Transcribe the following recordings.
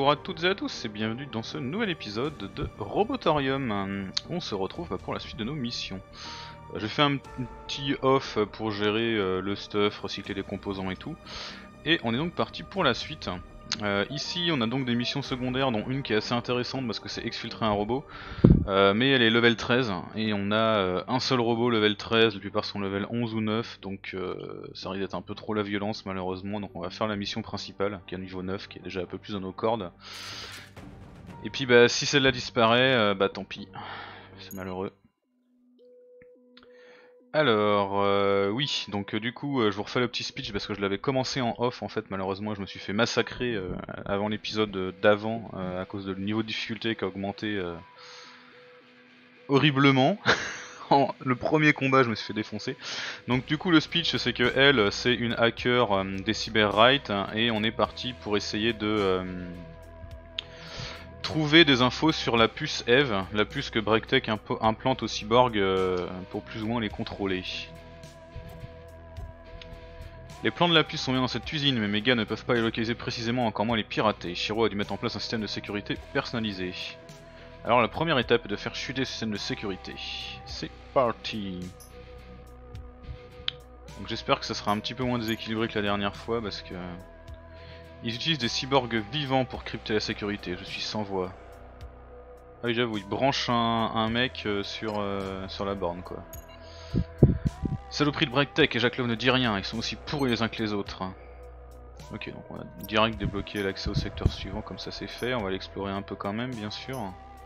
Bonjour à toutes et à tous et bienvenue dans ce nouvel épisode de Robotorium. On se retrouve pour la suite de nos missions. J'ai fait un petit off pour gérer le stuff, recycler les composants et tout. Et on est donc parti pour la suite. Ici on a donc des missions secondaires dont une qui est assez intéressante parce que c'est exfiltrer un robot. Mais elle est level 13 et on a un seul robot level 13, la plupart sont level 11 ou 9 donc ça risque d'être un peu trop la violence malheureusement, donc on va faire la mission principale qui est à niveau 9, qui est déjà un peu plus dans nos cordes. Et puis bah si celle-là disparaît, bah tant pis, c'est malheureux. Alors oui, donc du coup je vous refais le petit speech parce que je l'avais commencé en off en fait, malheureusement je me suis fait massacrer avant l'épisode d'avant à cause de le niveau de difficulté qui a augmenté horriblement. Le premier combat je me suis fait défoncer. Donc du coup le speech c'est que elle c'est une hacker des Cyberright et on est parti pour essayer de trouver des infos sur la puce Eve, la puce que BreakTech implante aux cyborgs pour plus ou moins les contrôler. Les plans de la puce sont bien dans cette usine, mais mes gars ne peuvent pas les localiser précisément, encore moins les pirater. Shiro a dû mettre en place un système de sécurité personnalisé. Alors la première étape est de faire chuter ce système de sécurité. C'est parti. Donc j'espère que ça sera un petit peu moins déséquilibré que la dernière fois parce que... Ils utilisent des cyborgs vivants pour crypter la sécurité, je suis sans voix. Ah oui j'avoue, ils branchent un mec sur la borne quoi. Saloperie de BreakTech et Jacques Love ne dit rien, ils sont aussi pourris les uns que les autres. Ok, donc on va direct débloquer l'accès au secteur suivant, comme ça c'est fait, on va l'explorer un peu quand même bien sûr.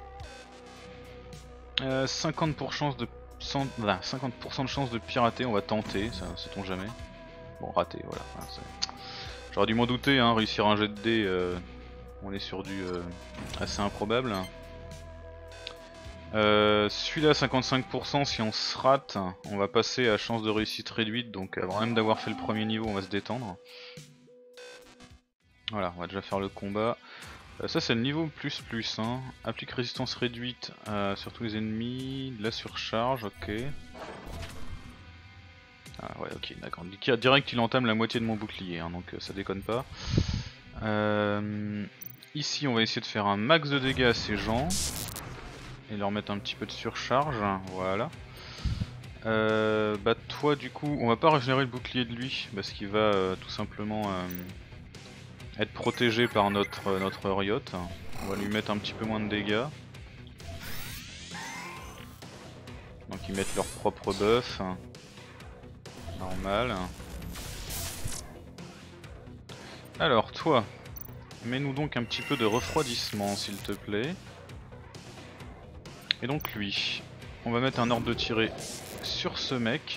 50% de 50% de chance de pirater, on va tenter, ça sait-on jamais. Bon, raté, voilà. J'aurais dû m'en douter, hein, réussir un jet de dés, on est sur du assez improbable. Celui-là 55%, si on se rate, on va passer à chance de réussite réduite, donc avant même d'avoir fait le premier niveau, on va se détendre. Voilà, on va déjà faire le combat. Ça c'est le niveau plus hein. Applique résistance réduite sur tous les ennemis, de la surcharge, ok. Ah ouais ok d'accord, direct il entame la moitié de mon bouclier hein, donc ça déconne pas. Ici on va essayer de faire un max de dégâts à ces gens. Et leur mettre un petit peu de surcharge, voilà. Bah toi du coup, on va pas régénérer le bouclier de lui parce qu'il va tout simplement être protégé par notre Riot. On va lui mettre un petit peu moins de dégâts. Donc ils mettent leur propre buff. Normal. Alors toi, mets-nous donc un petit peu de refroidissement s'il te plaît. Et donc lui, on va mettre un ordre de tirer sur ce mec.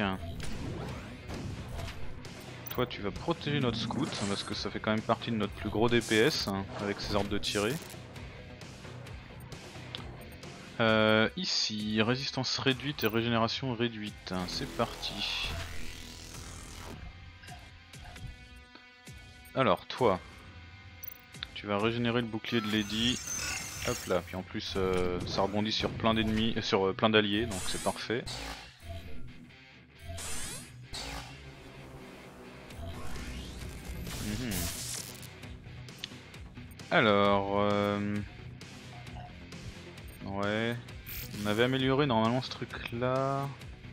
Toi tu vas protéger notre scout parce que ça fait quand même partie de notre plus gros DPS avec ses ordres de tirer. Ici, résistance réduite et régénération réduite, c'est parti. Alors toi, tu vas régénérer le bouclier de Lady. Hop là, puis en plus ça rebondit sur plein d'ennemis, sur plein d'alliés, donc c'est parfait. Alors, ouais, on avait amélioré normalement ce truc là.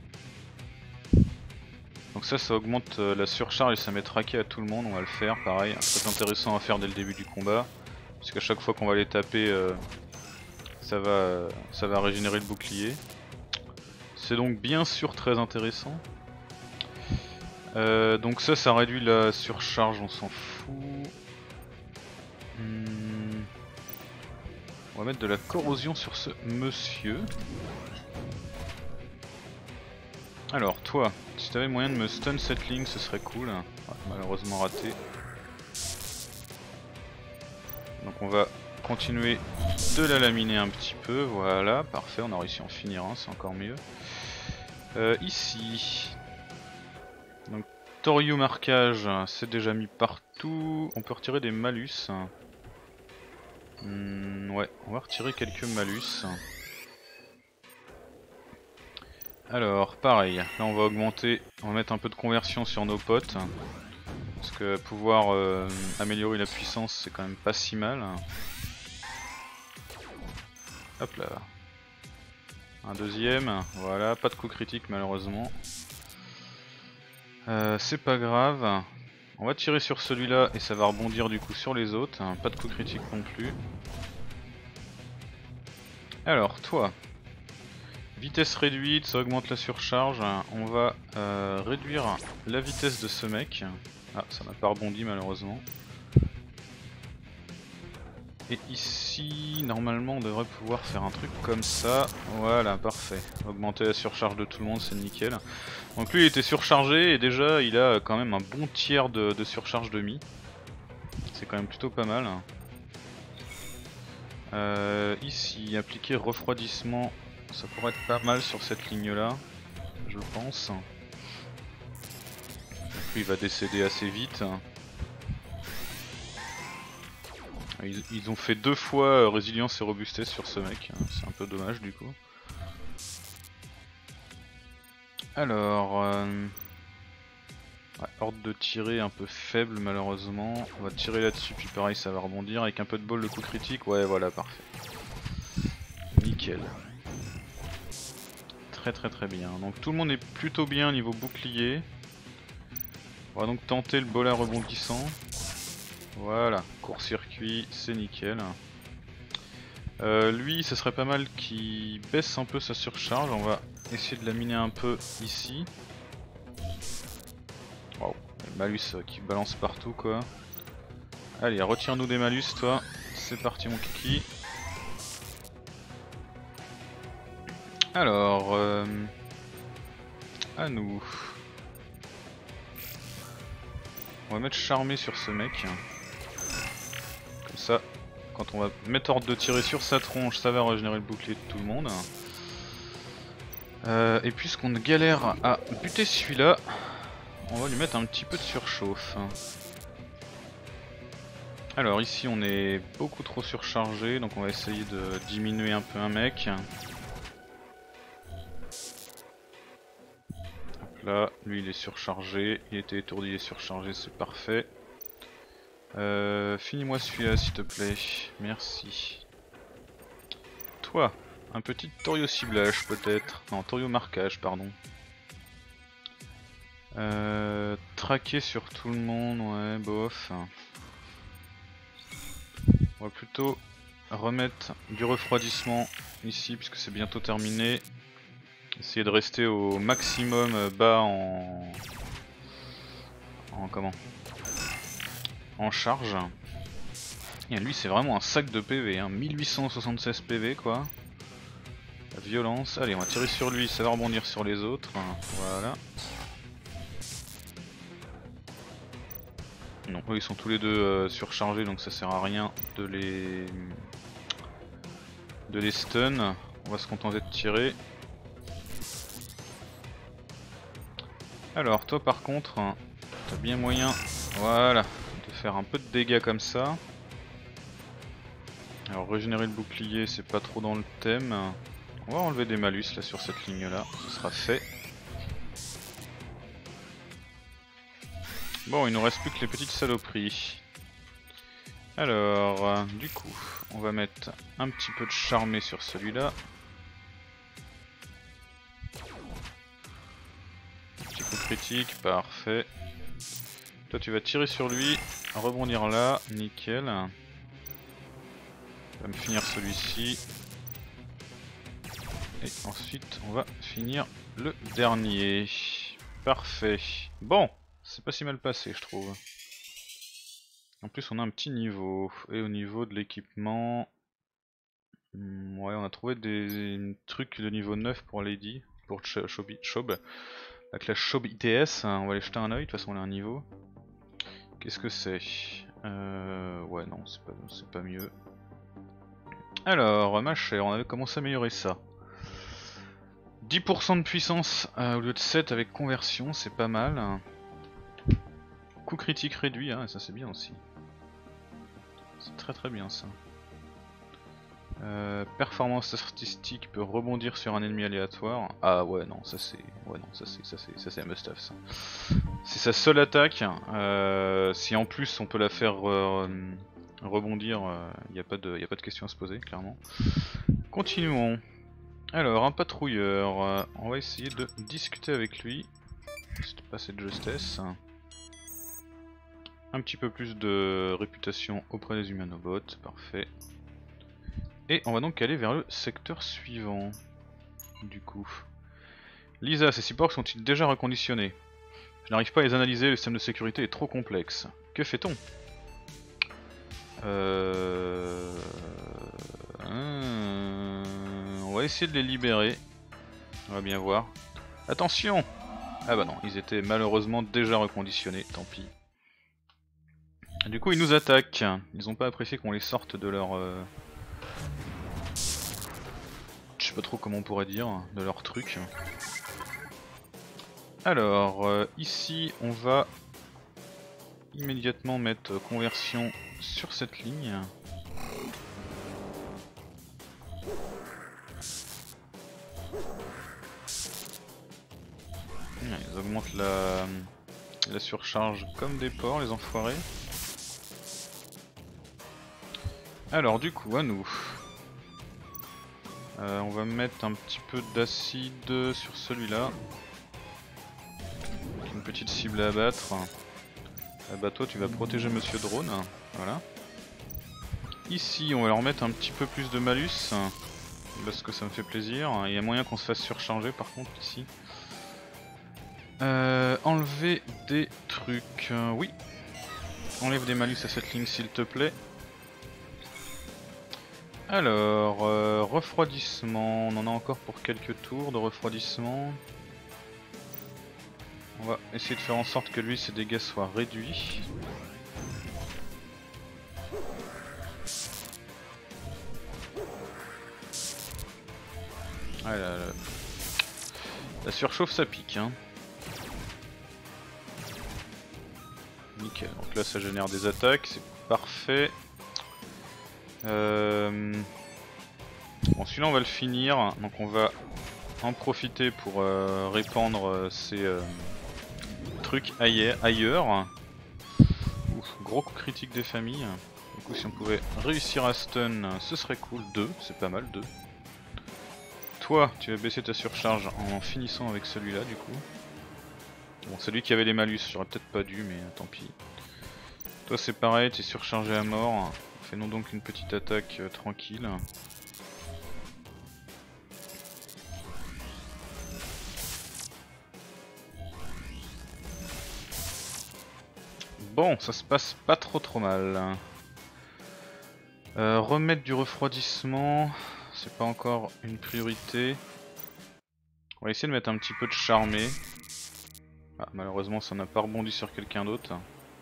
Donc ça augmente la surcharge et ça met traqué à tout le monde, on va le faire pareil, c'est intéressant à faire dès le début du combat. Parce qu'à chaque fois qu'on va les taper, ça va régénérer le bouclier. C'est donc bien sûr très intéressant. Donc ça réduit la surcharge, on s'en fout. On va mettre de la corrosion sur ce monsieur. Alors toi, si t'avais moyen de me stun cette ligne ce serait cool. Ouais, malheureusement raté. Donc on va continuer de la laminer un petit peu, voilà, parfait, on a réussi à en finir un, c'est encore mieux. Ici, donc Torio marquage, c'est déjà mis partout, on peut retirer des malus. Ouais, on va retirer quelques malus. Alors, pareil, là on va augmenter, on va mettre un peu de conversion sur nos potes. Parce que pouvoir améliorer la puissance c'est quand même pas si mal. Hop là. Un deuxième, voilà, pas de coup critique malheureusement. C'est pas grave. On va tirer sur celui-là et ça va rebondir du coup sur les autres. Pas de coup critique non plus. Alors toi, vitesse réduite, ça augmente la surcharge. On va réduire la vitesse de ce mec. Ah, ça n'a pas rebondi malheureusement. Et ici, normalement on devrait pouvoir faire un truc comme ça. Voilà, parfait. Augmenter la surcharge de tout le monde, c'est nickel. Donc lui il était surchargé et déjà il a quand même un bon tiers de surcharge de mi. C'est quand même plutôt pas mal. Ici, appliquer refroidissement, ça pourrait être pas mal sur cette ligne là, je pense. Donc lui il va décéder assez vite. Ils ont fait 2 fois résilience et robustesse sur ce mec, c'est un peu dommage du coup. Alors, ouais, ordre de tirer un peu faible malheureusement. On va tirer là-dessus puis pareil ça va rebondir avec un peu de bol de coup critique. Ouais voilà, parfait. Nickel. Très bien. Donc tout le monde est plutôt bien niveau bouclier. On va donc tenter le bol à rebondissant. Voilà, court-circuit, c'est nickel. Lui, ce serait pas mal qu'il baisse un peu sa surcharge. On va essayer de la miner un peu ici. Waouh, le malus qui balance partout quoi. Allez, retire-nous des malus toi. C'est parti mon kiki. Alors, à nous. On va mettre charmé sur ce mec. Comme ça, quand on va mettre ordre de tirer sur sa tronche, ça va régénérer le bouclier de tout le monde. Et puisqu'on galère à buter celui-là, on va lui mettre un petit peu de surchauffe. Alors ici on est beaucoup trop surchargé, donc on va essayer de diminuer un peu un mec. Hop là, lui il est surchargé, il était étourdi et surchargé, c'est parfait. Finis-moi celui-là s'il te plaît, merci. Toi, un petit Torio ciblage peut-être, non Torio marquage pardon. Traquer sur tout le monde, ouais bof. On va plutôt remettre du refroidissement ici puisque c'est bientôt terminé. Essayer de rester au maximum bas en comment, en charge. Et lui c'est vraiment un sac de PV, hein. 1876 PV quoi. La violence. Allez on va tirer sur lui, ça va rebondir sur les autres. Voilà. Non, eux ils sont tous les deux surchargés donc ça sert à rien de les stun. On va se contenter de tirer. Alors toi par contre, t'as bien moyen, voilà, de faire un peu de dégâts comme ça. Alors régénérer le bouclier c'est pas trop dans le thème. On va enlever des malus là sur cette ligne là, ce sera fait. Bon, il nous reste plus que les petites saloperies. Alors, du coup, on va mettre un petit peu de charmé sur celui-là. Petit coup critique, parfait. Toi tu vas tirer sur lui, rebondir là, nickel. On va me finir celui-ci. Et ensuite on va finir le dernier. Parfait. Bon, c'est pas si mal passé je trouve. En plus on a un petit niveau. Et au niveau de l'équipement... ouais, on a trouvé des trucs de niveau 9 pour Lady, pour Chob. Avec la Chob ITS, on va aller jeter un oeil, de toute façon on a un niveau. Qu'est-ce que c'est? Ouais non, c'est pas mieux. Alors, ma chère, on avait commencé à améliorer ça. 10% de puissance au lieu de 7 avec conversion, c'est pas mal. Coup critique réduit, hein, ça c'est bien aussi. C'est très bien ça. Performance statistique peut rebondir sur un ennemi aléatoire. Ah ouais non ça c'est un must have ça. C'est sa seule attaque. Si en plus on peut la faire rebondir, y a pas de question à se poser clairement. Continuons. Alors, un patrouilleur, on va essayer de discuter avec lui. C'est pas cette justesse. Un petit peu plus de réputation auprès des humanobots, parfait. Et on va donc aller vers le secteur suivant. Du coup. Lisa, ces cyborgs sont-ils déjà reconditionnés? Je n'arrive pas à les analyser, le système de sécurité est trop complexe. Que fait-on? On va essayer de les libérer. On va bien voir. Attention! Ah bah non, ils étaient malheureusement déjà reconditionnés, tant pis. Du coup ils nous attaquent. Ils ont pas apprécié qu'on les sorte de leur... Je sais pas trop comment on pourrait dire, de leur truc. Alors, ici on va immédiatement mettre conversion sur cette ligne. Ils augmentent la surcharge comme des porcs, les enfoirés. Alors du coup, à nous. On va mettre un petit peu d'acide sur celui-là. Une petite cible à abattre. Ah bah toi tu vas protéger Monsieur Drone. Voilà. Ici on va leur mettre un petit peu plus de malus. Parce que ça me fait plaisir. Il y a moyen qu'on se fasse surcharger par contre ici. Enlever des trucs. Oui. Enlève des malus à cette ligne s'il te plaît. Alors, refroidissement. On en a encore pour quelques tours de refroidissement. On va essayer de faire en sorte que lui ses dégâts soient réduits. Ah la surchauffe ça pique hein. Nickel, donc là ça génère des attaques, c'est parfait. Bon celui-là on va le finir, donc on va en profiter pour répandre ces trucs ailleurs. Ouf, gros coup critique des familles. Du coup si on pouvait réussir à stun ce serait cool, 2, c'est pas mal 2. Toi tu vas baisser ta surcharge en finissant avec celui-là du coup. Bon celui qui avait les malus, j'aurais peut-être pas dû mais tant pis. Toi c'est pareil, tu es surchargé à mort. Fais-nous donc une petite attaque tranquille. Bon, ça se passe pas trop mal. Remettre du refroidissement, c'est pas encore une priorité. On va essayer de mettre un petit peu de charmé. Ah, malheureusement ça n'a pas rebondi sur quelqu'un d'autre.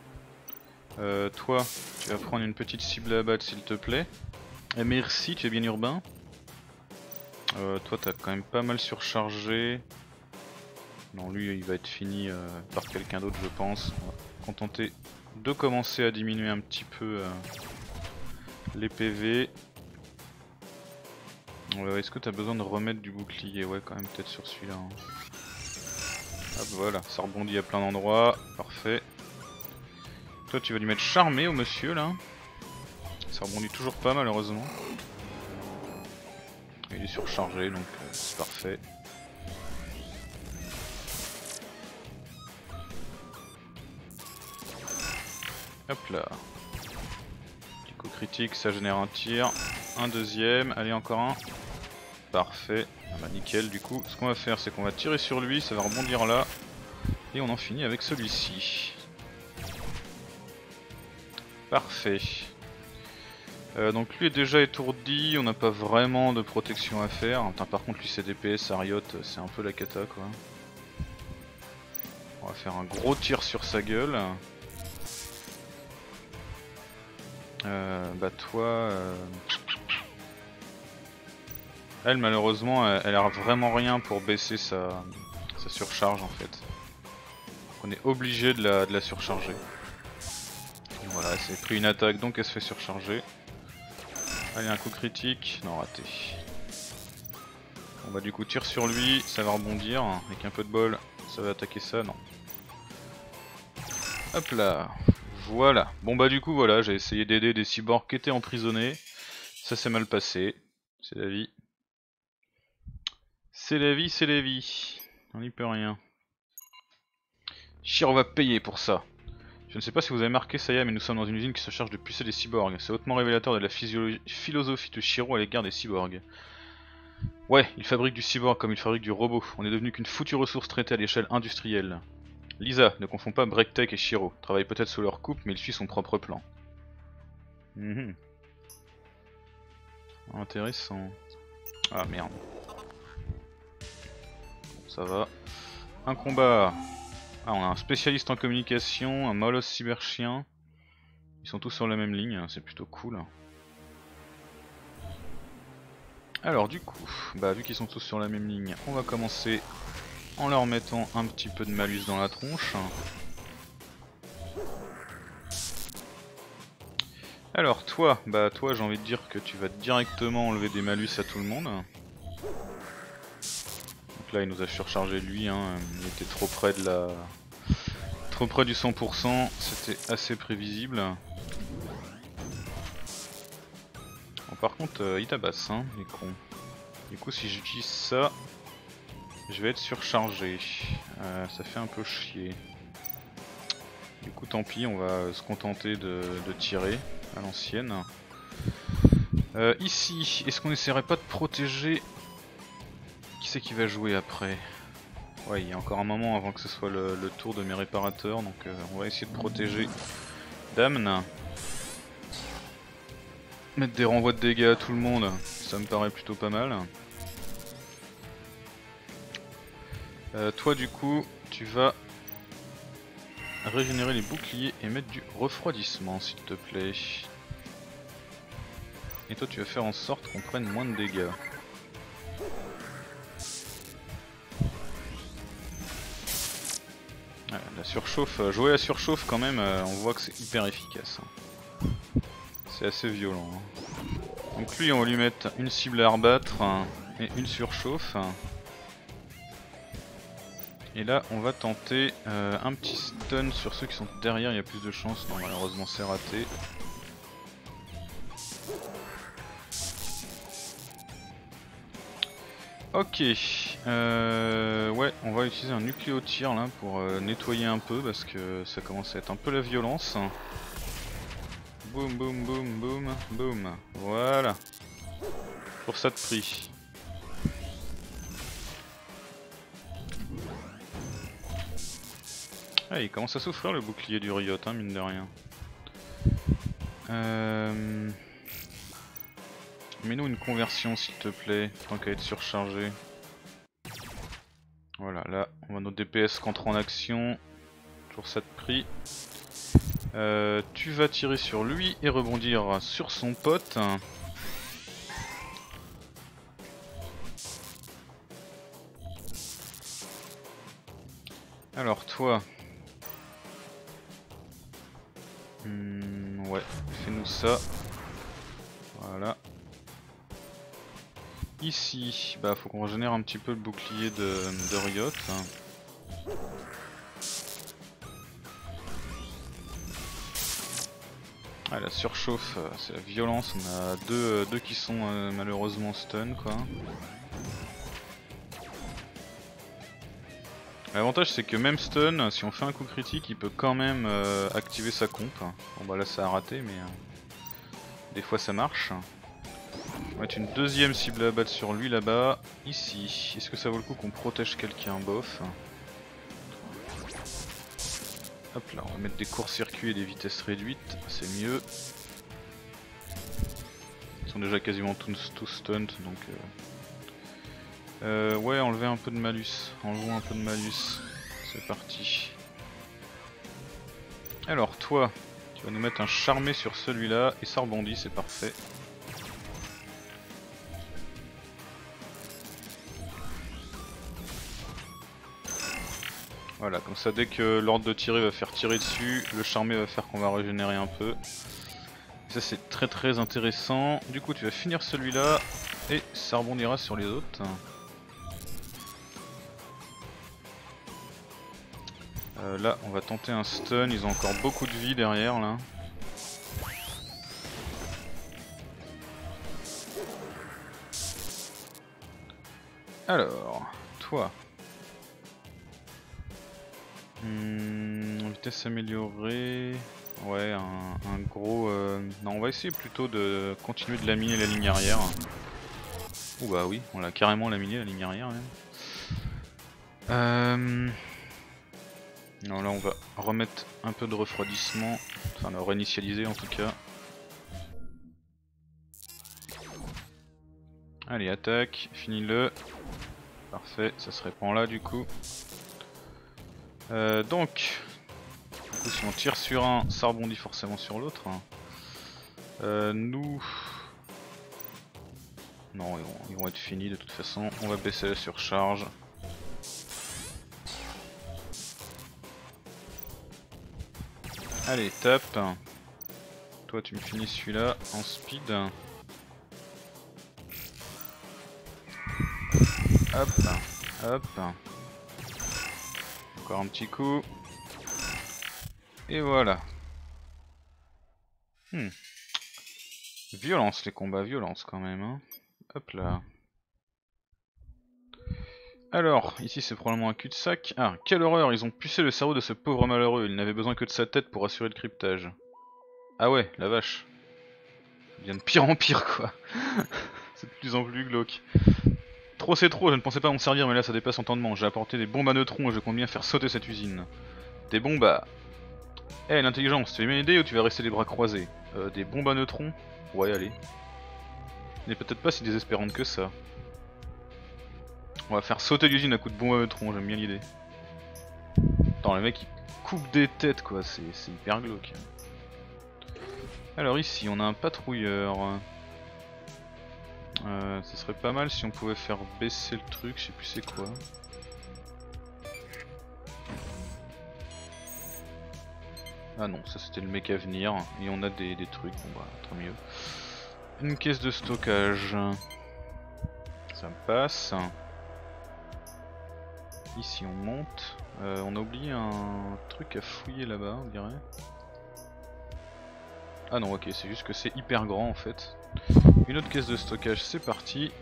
Toi, tu vas prendre une petite cible à abattre s'il te plaît. Et merci, tu es bien urbain. Toi t'as quand même pas mal surchargé. Non lui il va être fini par quelqu'un d'autre je pense. On va contenter de commencer à diminuer un petit peu les PV. Est-ce que t'as besoin de remettre du bouclier? Ouais quand même peut-être sur celui-là. Hein. Hop voilà, ça rebondit à plein d'endroits, parfait. Toi tu vas lui mettre charmé au monsieur là. Ça rebondit toujours pas malheureusement. Il est surchargé donc c'est parfait. Hop là. Petit coup critique, ça génère un tir. Un deuxième, allez encore un. Parfait. Ah bah nickel du coup. Ce qu'on va faire c'est qu'on va tirer sur lui, ça va rebondir là. Et on en finit avec celui-ci. Parfait. Donc lui est déjà étourdi, on n'a pas vraiment de protection à faire. Enfin, par contre lui c'est DPS, Ariot, c'est un peu la cata quoi. On va faire un gros tir sur sa gueule. Bah toi... Elle malheureusement elle a vraiment rien pour baisser sa surcharge en fait. On est obligé de la surcharger. Voilà, elle s'est pris une attaque donc elle se fait surcharger. Allez un coup critique, non raté. On va du coup tire sur lui, ça va rebondir, avec un peu de bol ça va attaquer ça, non. Hop là, voilà. Bon bah du coup voilà, j'ai essayé d'aider des cyborgs qui étaient emprisonnés. Ça s'est mal passé, c'est la vie. C'est la vie, c'est la vie. On n'y peut rien. Shiro va payer pour ça. Je ne sais pas si vous avez marqué Saya, mais nous sommes dans une usine qui se charge de pucer des cyborgs. C'est hautement révélateur de la philosophie de Shiro à l'égard des cyborgs. Ouais, il fabrique du cyborg comme il fabrique du robot. On est devenu qu'une foutue ressource traitée à l'échelle industrielle. Lisa, ne confonds pas Breaktech et Shiro. Travaille peut-être sous leur coupe, mais il suit son propre plan. Intéressant. Ah merde. Bon, ça va. Un combat. Ah, on a un spécialiste en communication, un molosse cyberchien. Ils sont tous sur la même ligne, c'est plutôt cool. Alors du coup, bah vu qu'ils sont tous sur la même ligne, on va commencer en leur mettant un petit peu de malus dans la tronche. Alors toi, bah toi j'ai envie de dire que tu vas directement enlever des malus à tout le monde. Donc là il nous a surchargé lui, hein. Il était trop près de la... trop près du 100%, c'était assez prévisible. Bon, par contre il tabasse, hein, il est con. Du coup si j'utilise ça, je vais être surchargé. Ça fait un peu chier. Du coup tant pis, on va se contenter de tirer à l'ancienne. Ici, est-ce qu'on essaierait pas de protéger... Qui c'est qui va jouer après? Ouais, il y a encore un moment avant que ce soit le tour de mes réparateurs, donc on va essayer de protéger Damn. Mettre des renvois de dégâts à tout le monde, ça me paraît plutôt pas mal. Toi du coup, tu vas régénérer les boucliers et mettre du refroidissement s'il te plaît. Et toi tu vas faire en sorte qu'on prenne moins de dégâts. La surchauffe, jouer à surchauffe quand même, on voit que c'est hyper efficace. C'est assez violent. Donc lui on va lui mettre une cible à rebattre et une surchauffe. Et là on va tenter un petit stun sur ceux qui sont derrière, il y a plus de chance. Non malheureusement c'est raté. Ok, ouais, on va utiliser un nucléo-tir là pour nettoyer un peu parce que ça commence à être un peu la violence. Boum boum boum boum boum, voilà. Pour ça de prix. Ah, il commence à souffrir le bouclier du Riot, hein, mine de rien. Mets-nous une conversion s'il te plaît, tant qu'à être surchargé. Voilà, là on va notre DPS qu'entre en action. Toujours ça de prix. Tu vas tirer sur lui et rebondir sur son pote. Alors toi... ouais, fais-nous ça. Voilà. Ici, bah faut qu'on régénère un petit peu le bouclier de Riot. Ah, la surchauffe, c'est la violence, on a deux qui sont malheureusement stun quoi. L'avantage c'est que même stun, si on fait un coup critique, il peut quand même activer sa comp. Bon bah là ça a raté mais des fois ça marche. On va mettre une deuxième cible à abattre sur lui là-bas. Ici, est-ce que ça vaut le coup qu'on protège quelqu'un bof? Hop là, on va mettre des courts-circuits et des vitesses réduites, c'est mieux. Ils sont déjà quasiment tous stunt donc... ouais, enlever un peu de malus, enlevons un peu de malus, c'est parti. Alors toi, tu vas nous mettre un charmé sur celui-là et ça rebondit, c'est parfait. Voilà, comme ça dès que l'ordre de tirer va faire tirer dessus, le charmé va faire qu'on va régénérer un peu. Et ça c'est très très intéressant. Du coup tu vas finir celui-là et ça rebondira sur les autres. Là on va tenter un stun, ils ont encore beaucoup de vie derrière là. Alors, toi. Vitesse améliorée. Ouais, un gros... Non, on va essayer plutôt de continuer de laminer la ligne arrière. Ouh bah oui, on l'a carrément laminé la ligne arrière même. Non, là on va remettre un peu de refroidissement. Enfin, le réinitialiser en tout cas. Allez, attaque, finis-le. Parfait, ça se répand là du coup. Donc, du coup, si on tire sur un, ça rebondit forcément sur l'autre. Nous... Non, ils vont être finis de toute façon. On va baisser la surcharge. Allez, tape. Toi, tu me finis celui-là en speed. Hop, hop. Encore un petit coup. Et voilà. Violence les combats, violence quand même. Hein. Hop là. Alors, ici c'est probablement un cul-de-sac. Ah, quelle horreur, ils ont pucé le cerveau de ce pauvre malheureux. Il n'avait besoin que de sa tête pour assurer le cryptage. Ah ouais, la vache. Ça devient de pire en pire quoi. C'est de plus en plus glauque. Trop c'est trop, je ne pensais pas m'en servir mais là ça dépasse entendement. J'ai apporté des bombes à neutrons et je compte bien faire sauter cette usine. Des bombes à... Eh l'intelligence, tu veux m'aider ou tu vas rester les bras croisés? Des bombes à neutrons? Ouais allez. N'est peut-être pas si désespérante que ça. On va faire sauter l'usine à coups de bombes à neutrons, j'aime bien l'idée. Attends, le mec il coupe des têtes quoi, c'est hyper glauque. Alors ici on a un patrouilleur. Ce serait pas mal si on pouvait faire baisser le truc, je sais plus c'est quoi. Ah non, ça c'était le mec à venir, et on a des trucs, bon bah tant mieux. Une caisse de stockage, ça passe. Ici on monte, on a oublié un truc à fouiller là-bas on dirait. Ah non ok, c'est juste que c'est hyper grand en fait. Une autre caisse de stockage, c'est parti.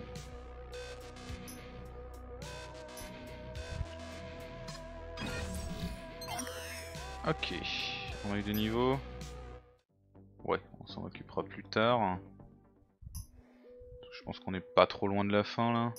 Ok, on a eu des niveaux. Ouais, on s'en occupera plus tard. Je pense qu'on est pas trop loin de la fin là.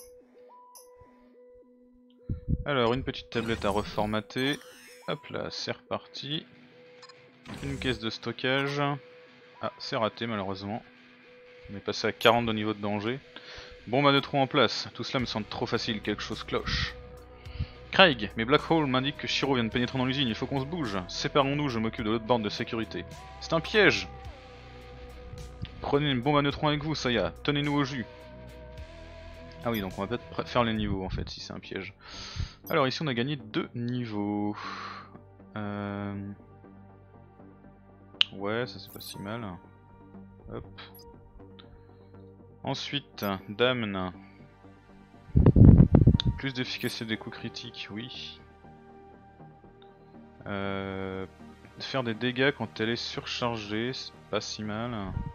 Alors, une petite tablette à reformater. Hop là, c'est reparti. Une caisse de stockage. Ah, c'est raté malheureusement. On est passé à 40 de niveau de danger. Bombe à neutrons en place. Tout cela me semble trop facile, quelque chose cloche. Craig, mes Black Hole m'indiquent que Shiro vient de pénétrer dans l'usine, il faut qu'on se bouge. Séparons-nous, je m'occupe de l'autre borne de sécurité. C'est un piège! Prenez une bombe à neutrons avec vous, Saya, tenez-nous au jus. Ah oui, donc on va peut-être faire les niveaux en fait, si c'est un piège. Alors ici on a gagné 2 niveaux. Ouais, ça c'est pas si mal. Hop. Ensuite, Damn. Plus d'efficacité des coups critiques, oui. Faire des dégâts quand elle est surchargée, c'est pas si mal.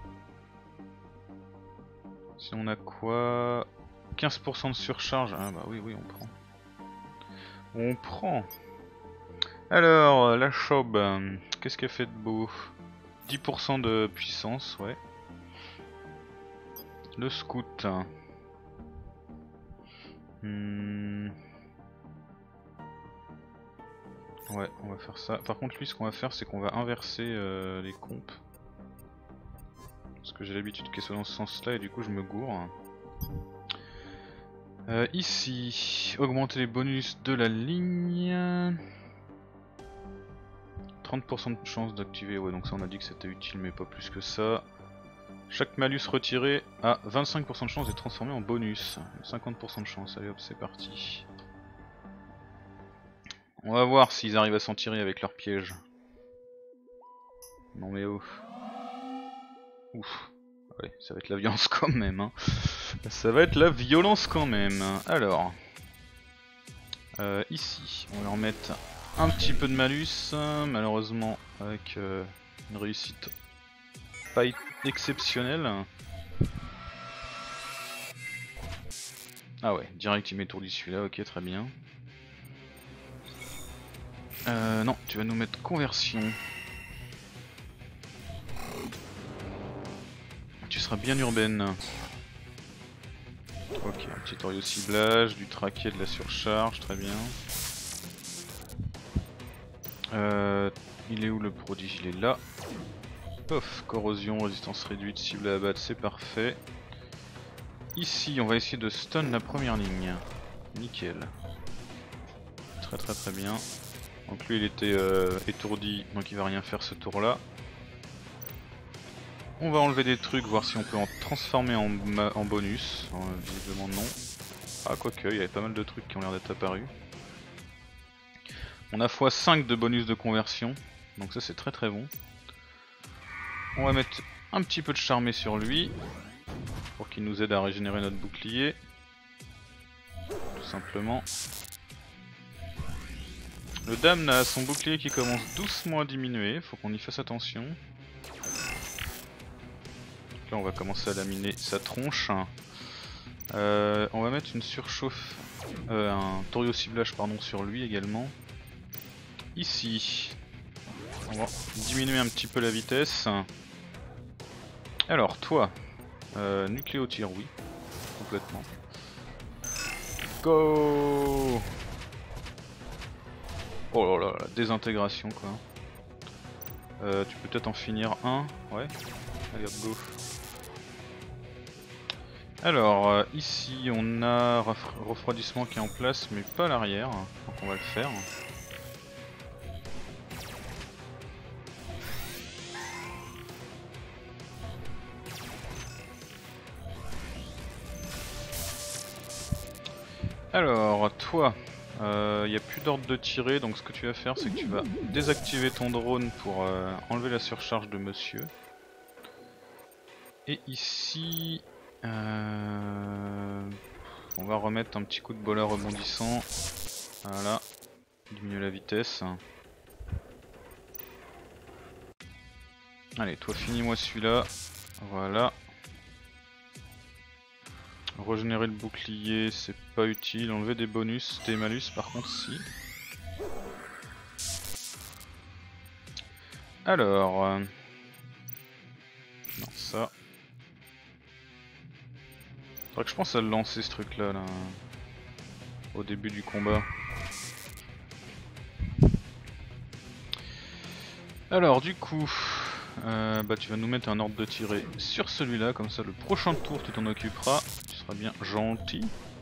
Si on a quoi? 15% de surcharge, ah bah oui, on prend. On prend. Alors, la Chob, qu'est-ce qu'elle fait de beau? 10% de puissance, ouais. Le Scout. Ouais, on va faire ça. Par contre, lui, ce qu'on va faire, c'est qu'on va inverser les comptes. Parce que j'ai l'habitude qu'elle soit dans ce sens-là et du coup, je me gourre. Ici, augmenter les bonus de la ligne. 30% de chance d'activer, ouais, donc ça on a dit que c'était utile, mais pas plus que ça. Chaque malus retiré a 25% de chance d'être transformé en bonus. 50% de chance, allez hop, c'est parti. On va voir s'ils arrivent à s'en tirer avec leur piège. Non mais oh. Ouf. Ouais, ça va être la violence quand même. Hein. Ça va être la violence quand même. Alors. Ici, on va leur mettre un petit peu de malus. Malheureusement, avec une réussite pas exceptionnelle. Ah ouais, direct il m'étourdit celui-là, ok très bien. Non, tu vas nous mettre conversion. Tu seras bien urbaine. Ok, un petit Torio ciblage, du traqué, de la surcharge, très bien. Il est où le prodige? Il est là. Pof, corrosion, résistance réduite, cible à abattre, c'est parfait. Ici, on va essayer de stun la première ligne. Nickel. Très très très bien. Donc lui il était étourdi, donc il va rien faire ce tour là. On va enlever des trucs, voir si on peut en transformer en bonus. Visiblement non. Ah quoique, il y avait pas mal de trucs qui ont l'air d'être apparus. On a x5 de bonus de conversion, donc ça c'est très très bon. On va mettre un petit peu de charmé sur lui, pour qu'il nous aide à régénérer notre bouclier. Tout simplement. Le dame a son bouclier qui commence doucement à diminuer, faut qu'on y fasse attention. Là on va commencer à laminer sa tronche. On va mettre une surchauffe, un Torio ciblage pardon sur lui également. Ici, on va diminuer un petit peu la vitesse. Alors toi, nucléo-tir oui, complètement. Go! Oh là là, la désintégration quoi. Tu peux peut-être en finir un, ouais. Allez hop go. Alors ici on a refroidissement qui est en place mais pas à l'arrière, donc on va le faire. Alors toi, il n'y a plus d'ordre de tirer, donc ce que tu vas faire c'est que tu vas désactiver ton drone pour enlever la surcharge de monsieur. Et ici, on va remettre un petit coup de bola rebondissant. Voilà, diminuer la vitesse. Allez, toi finis-moi celui-là. Voilà. Régénérer le bouclier, c'est pas utile. Enlever des bonus, des malus par contre si. Alors... non, ça... faudrait que je pense à le lancer ce truc là, au début du combat. Alors du coup, bah tu vas nous mettre un ordre de tirer sur celui-là, comme ça le prochain tour tu t'en occuperas, tu seras bien gentil.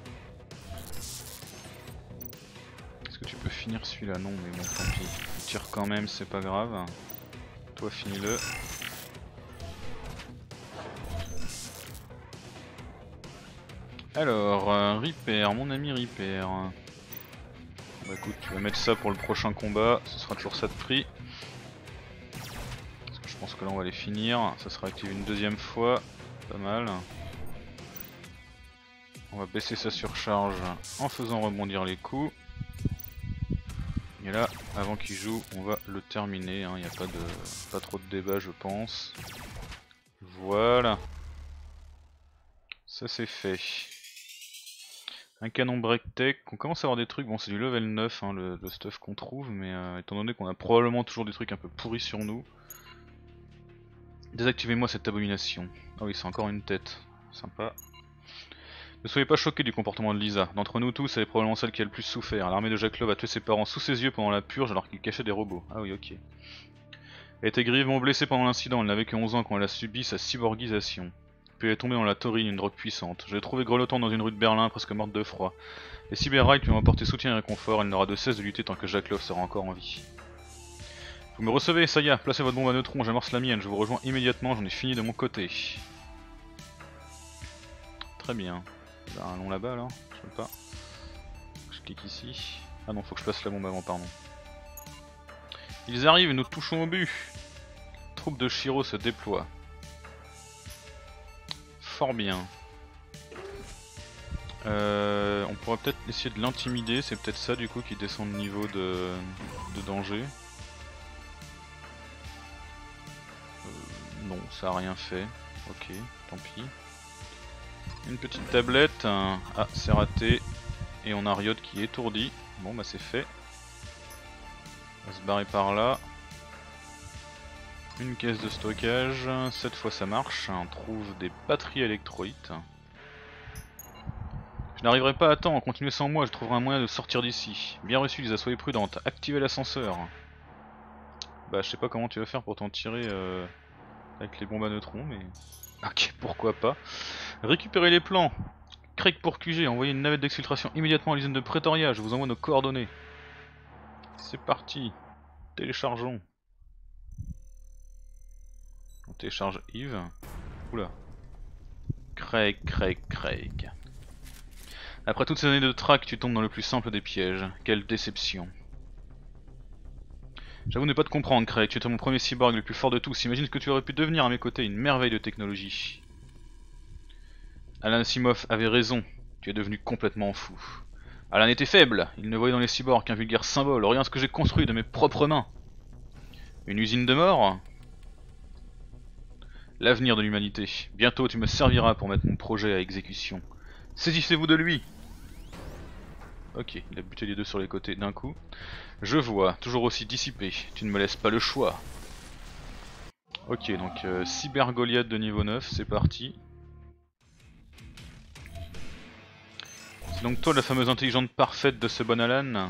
Est-ce que tu peux finir celui-là? Non mais bon tant pis, tu tires quand même, c'est pas grave. Toi finis-le. Alors, Repair, mon ami Repair. Bah écoute, tu vas mettre ça pour le prochain combat, ce sera toujours ça de prix. Parce que je pense que là on va les finir, ça sera activé une deuxième fois, pas mal. On va baisser sa surcharge en faisant rebondir les coups. Et là, avant qu'il joue, on va le terminer, il n'y a pas trop de débat je pense. Voilà. Ça c'est fait. Un canon break-tech, on commence à avoir des trucs, bon c'est du level 9 hein, le stuff qu'on trouve, mais étant donné qu'on a probablement toujours des trucs un peu pourris sur nous. Désactivez-moi cette abomination. Ah oui c'est encore une tête, sympa. Ne soyez pas choqués du comportement de Lisa, d'entre nous tous elle est probablement celle qui a le plus souffert. L'armée de Jack Love a tué ses parents sous ses yeux pendant la purge alors qu'il cachait des robots. Ah oui ok. Elle était grièvement blessée pendant l'incident, elle n'avait que 11 ans quand elle a subi sa cyborgisation. Puis elle est tombée dans la taurine, une drogue puissante. Je l'ai trouvée grelottant dans une rue de Berlin, presque morte de froid. Les Cyberrites lui ont apporté soutien et réconfort, elle n'aura de cesse de lutter tant que Jack Love sera encore en vie. Vous me recevez, ça y est, placez votre bombe à neutrons, j'amorce la mienne, je vous rejoins immédiatement, j'en ai fini de mon côté. Très bien. Il y a un long là-bas là, je sais pas. Je clique ici. Ah non, faut que je passe la bombe avant, pardon. Ils arrivent et nous touchons au but. Troupes de Shiro se déploient. Fort bien. On pourrait peut-être essayer de l'intimider, c'est peut-être ça du coup qui descend le niveau de danger. Non, ça a rien fait. Ok, tant pis. Une petite tablette. Ah, c'est raté. Et on a Riot qui est étourdi. Bon bah c'est fait. On va se barrer par là. Une caisse de stockage. Cette fois ça marche. On trouve des batteries électrolytes. Je n'arriverai pas à temps. Continuez sans moi, je trouverai un moyen de sortir d'ici. Bien reçu Lisa, soyez prudente. Activez l'ascenseur. Bah je sais pas comment tu vas faire pour t'en tirer avec les bombes à neutrons, mais... Ok, pourquoi pas. Récupérez les plans. Craig pour QG, envoyez une navette d'exfiltration immédiatement à l'usine de Pretoria, je vous envoie nos coordonnées. C'est parti. Téléchargeons. On télécharge Yves. Oula. Craig. Après toutes ces années de track, tu tombes dans le plus simple des pièges. Quelle déception. J'avoue ne pas te comprendre, Craig. Tu étais mon premier cyborg le plus fort de tous. Imagine ce que tu aurais pu devenir à mes côtés, une merveille de technologie. Alan Asimov avait raison. Tu es devenu complètement fou. Alan était faible. Il ne voyait dans les cyborgs qu'un vulgaire symbole. Rien ce que j'ai construit de mes propres mains. Une usine de mort? L'avenir de l'humanité. Bientôt tu me serviras pour mettre mon projet à exécution. Saisissez-vous de lui. Ok, il a buté les deux sur les côtés d'un coup. Je vois, toujours aussi dissipé. Tu ne me laisses pas le choix. Ok, donc Cyber Goliath de niveau 9, c'est parti. C'est donc toi la fameuse intelligente parfaite de ce bon Alan?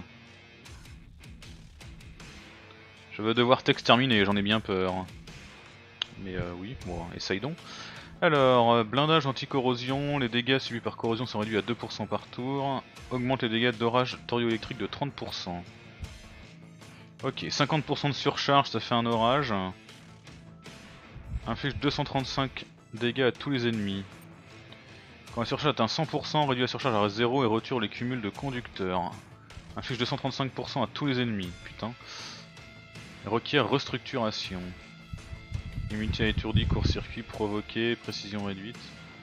Je vais devoir t'exterminer, j'en ai bien peur. Mais oui, bon, essaye donc. Alors, blindage anti-corrosion, les dégâts subis par corrosion sont réduits à 2% par tour. Augmente les dégâts d'orage tordio-électrique de 30%. Ok, 50% de surcharge, ça fait un orage. Inflige 235 dégâts à tous les ennemis. Quand la surcharge atteint 100%, réduit la surcharge à 0 et retire les cumuls de conducteurs. Inflige 235% à tous les ennemis, putain. Requiert restructuration. Immunité à étourdi, court-circuit, provoqué, précision réduite.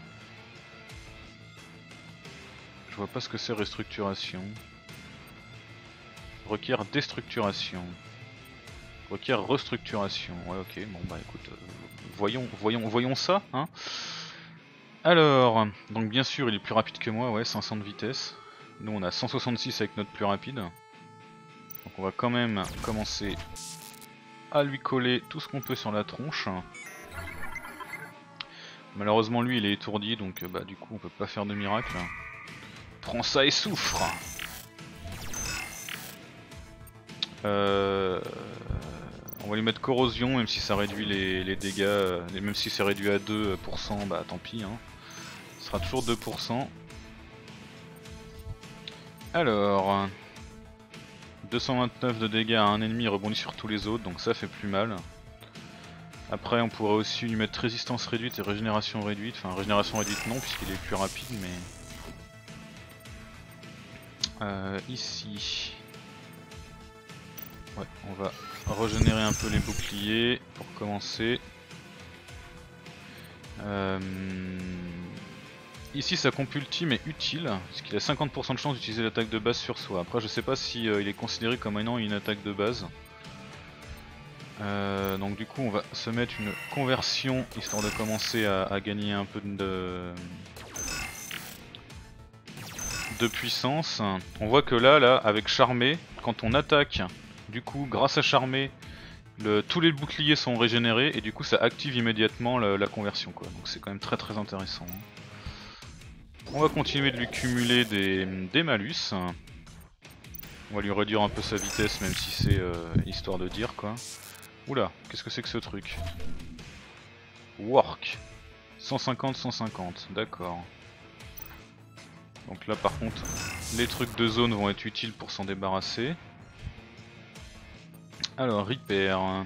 Je vois pas ce que c'est restructuration. Requiert déstructuration. Requiert restructuration. Ouais ok, bon bah écoute, voyons ça, hein. Alors, donc bien sûr il est plus rapide que moi, ouais, 500 de vitesse. Nous on a 166 avec notre plus rapide. Donc on va quand même commencer à lui coller tout ce qu'on peut sur la tronche. Malheureusement lui il est étourdi donc bah du coup on peut pas faire de miracle. Prends ça et souffre. On va lui mettre corrosion même si ça réduit les dégâts, même si c'est réduit à 2%, bah tant pis hein. Ce sera toujours 2%. Alors 229 de dégâts à un ennemi, il rebondit sur tous les autres donc ça fait plus mal. Après on pourrait aussi lui mettre résistance réduite et régénération réduite, enfin régénération réduite non puisqu'il est plus rapide mais... ici... Ouais, on va régénérer un peu les boucliers pour commencer. Ici sa comp ultime est utile, parce qu'il a 50% de chance d'utiliser l'attaque de base sur soi. Après je sais pas si il est considéré comme ayant une attaque de base. Donc du coup on va se mettre une conversion histoire de commencer à gagner un peu de puissance. On voit que là avec Charmé, quand on attaque, du coup grâce à Charmé, tous les boucliers sont régénérés et du coup ça active immédiatement la conversion quoi. Donc c'est quand même très intéressant. On va continuer de lui cumuler des malus. On va lui réduire un peu sa vitesse même si c'est histoire de dire quoi. Oula, qu'est-ce que c'est que ce truc? Work 150-150, d'accord. Donc là par contre, les trucs de zone vont être utiles pour s'en débarrasser. Alors, repair.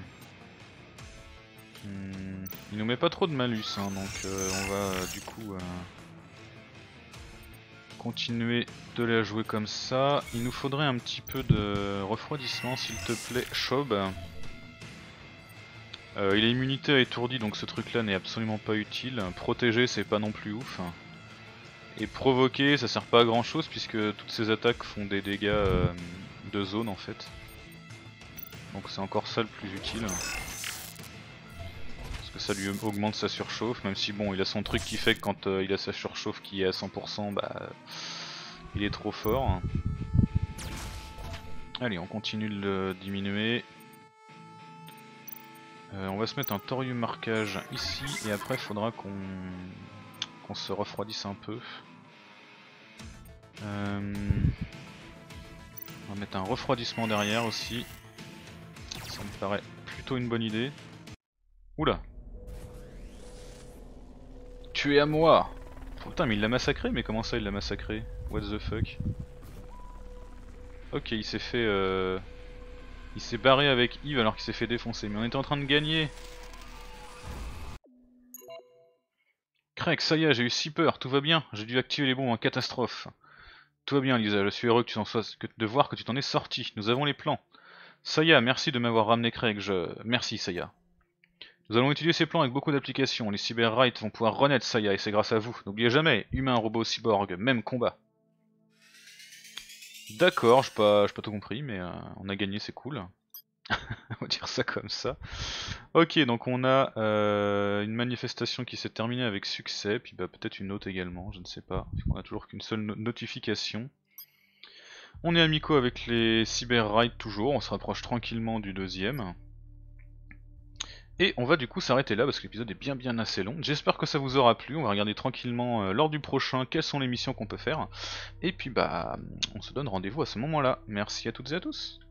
Il nous met pas trop de malus, hein, donc on va du coup continuer de la jouer comme ça. Il nous faudrait un petit peu de refroidissement s'il te plaît, Shob. Il a immunité à étourdi donc ce truc là n'est absolument pas utile. Protéger c'est pas non plus ouf. Et provoquer ça sert pas à grand chose puisque toutes ces attaques font des dégâts de zone en fait. Donc c'est encore ça le plus utile. Parce que ça lui augmente sa surchauffe, même si bon, il a son truc qui fait que quand il a sa surchauffe qui est à 100%, bah il est trop fort. Allez, on continue de le diminuer. On va se mettre un thorium marquage ici et après il faudra qu'on se refroidisse un peu. On va mettre un refroidissement derrière aussi. Ça me paraît plutôt une bonne idée. Oula! Tu es à moi! Oh, putain, mais il l'a massacré? Mais comment ça il l'a massacré? What the fuck? Ok, il s'est fait. Il s'est barré avec Yves alors qu'il s'est fait défoncer. Mais on était en train de gagner! Craig, ça y est, j'ai eu si peur, tout va bien. J'ai dû activer les bombes en catastrophe. Tout va bien, Lisa, je suis heureux que tu en sois, de voir que tu t'en es sorti. Nous avons les plans. Saya, merci de m'avoir ramené Craig, Merci Saya. Nous allons étudier ces plans avec beaucoup d'applications. Les cyberrights vont pouvoir renaître Saya et c'est grâce à vous. N'oubliez jamais, humain, robot, cyborg, même combat. D'accord, j'ai pas tout compris, mais on a gagné, c'est cool. On va dire ça comme ça. Ok, donc on a une manifestation qui s'est terminée avec succès, puis bah, peut-être une autre également, je ne sais pas. On a toujours qu'une seule notification. On est amicaux avec les cyberrights toujours, on se rapproche tranquillement du deuxième. Et on va du coup s'arrêter là parce que l'épisode est bien assez long. J'espère que ça vous aura plu, on va regarder tranquillement lors du prochain quelles sont les missions qu'on peut faire. Et puis bah on se donne rendez-vous à ce moment là. Merci à toutes et à tous.